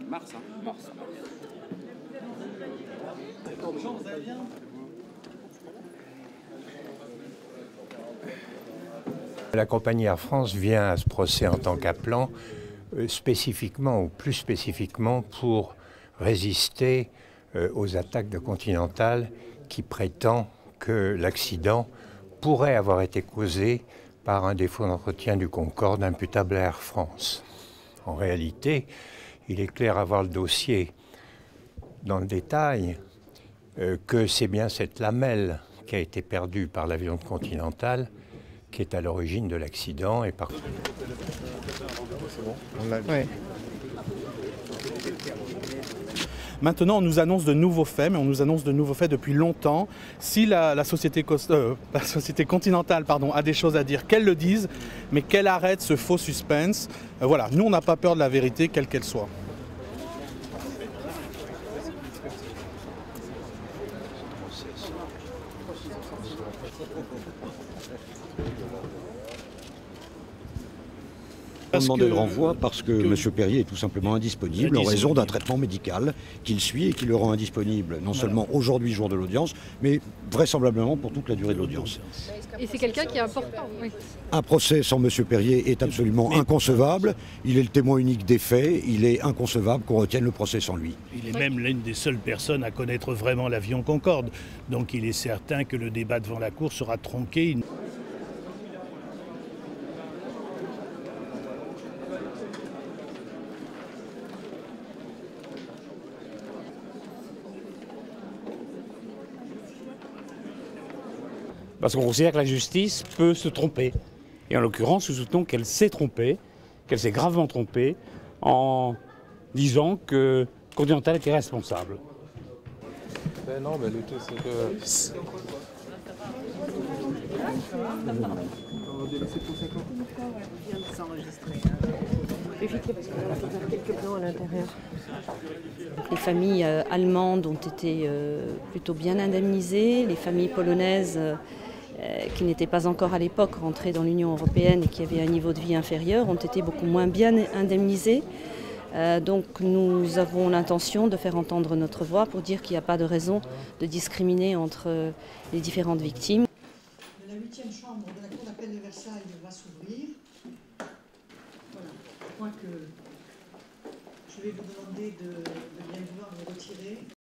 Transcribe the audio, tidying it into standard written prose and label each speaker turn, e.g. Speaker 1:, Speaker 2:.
Speaker 1: Mars, hein. Mars.
Speaker 2: La compagnie Air France vient à ce procès en tant qu'appelant spécifiquement ou plus spécifiquement pour résister aux attaques de Continental qui prétend que l'accident pourrait avoir été causé par un défaut d'entretien du Concorde imputable à Air France. En réalité, il est clair à voir le dossier dans le détail que c'est bien cette lamelle qui a été perdue par l'avion de Continental qui est à l'origine de l'accident. Et par...
Speaker 3: Ouais. Maintenant, on nous annonce de nouveaux faits, mais on nous annonce de nouveaux faits depuis longtemps. Si la société Continental a des choses à dire, qu'elle le dise, mais qu'elle arrête ce faux suspense. Voilà, nous, on n'a pas peur de la vérité, quelle qu'elle soit.
Speaker 4: On demande le renvoi parce que M. Perrier est tout simplement indisponible en raison d'un traitement médical qu'il suit et qui le rend indisponible, non seulement aujourd'hui, jour de l'audience, mais vraisemblablement pour toute la durée de l'audience.
Speaker 5: Et c'est quelqu'un qui est important, oui.
Speaker 4: Un procès sans M. Perrier est absolument inconcevable. Il est le témoin unique des faits. Il est inconcevable qu'on retienne le procès sans lui.
Speaker 6: Il est même l'une des seules personnes à connaître vraiment l'avion Concorde. Donc il est certain que le débat devant la Cour sera tronqué.
Speaker 1: Parce qu'on considère que la justice peut se tromper. Et en l'occurrence, nous soutenons qu'elle s'est trompée, qu'elle s'est gravement trompée, en disant que Continental était responsable.
Speaker 7: Ben non, mais le tout, c'est que...
Speaker 8: Évitez parce qu'on va faire quelques plans à l'intérieur. Les familles allemandes ont été plutôt bien indemnisées. Les familles polonaises qui n'étaient pas encore à l'époque rentrées dans l'Union européenne et qui avaient un niveau de vie inférieur ont été beaucoup moins bien indemnisées. Donc nous avons l'intention de faire entendre notre voix pour dire qu'il n'y a pas de raison de discriminer entre les différentes victimes.
Speaker 9: La 8e chambre de la Cour d'appel de Versailles va s'ouvrir. Voilà, je crois que je vais vous demander de